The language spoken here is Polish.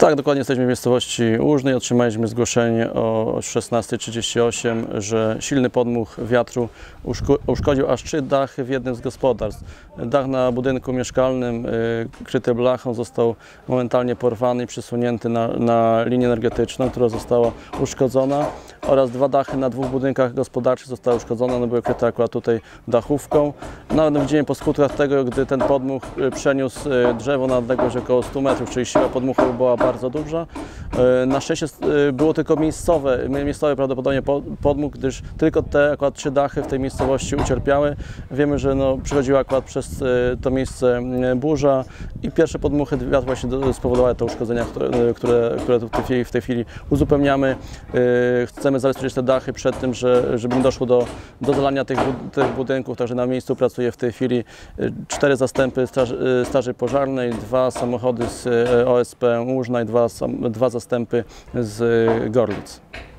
Tak, dokładnie jesteśmy w miejscowości Łużnej. Otrzymaliśmy zgłoszenie o 16:38, że silny podmuch wiatru uszkodził aż 3 dachy w jednym z gospodarstw. Dach na budynku mieszkalnym kryty blachą został momentalnie porwany i przesunięty na linię energetyczną, która została uszkodzona, oraz 2 dachy na 2 budynkach gospodarczych zostały uszkodzone. One były kryte akurat tutaj dachówką. Nawet widzimy po skutkach tego, gdy ten podmuch przeniósł drzewo na odległość około 100 metrów, czyli siła podmuchu była bardzo duża. Na szczęście było tylko miejscowy prawdopodobnie podmuch, gdyż tylko te akurat 3 dachy w tej miejscowości ucierpiały. Wiemy, że przychodziła akurat przez to miejsce burza i pierwsze podmuchy wiatru właśnie spowodowały te uszkodzenia, które w tej chwili uzupełniamy. Chcemy zabezpieczyć te dachy przed tym, żeby nie doszło do zalania tych budynków, także na miejscu pracuje w tej chwili 4 zastępy straży pożarnej, 2 samochody z OSP Łużna i 2 zastępy z Gorlic.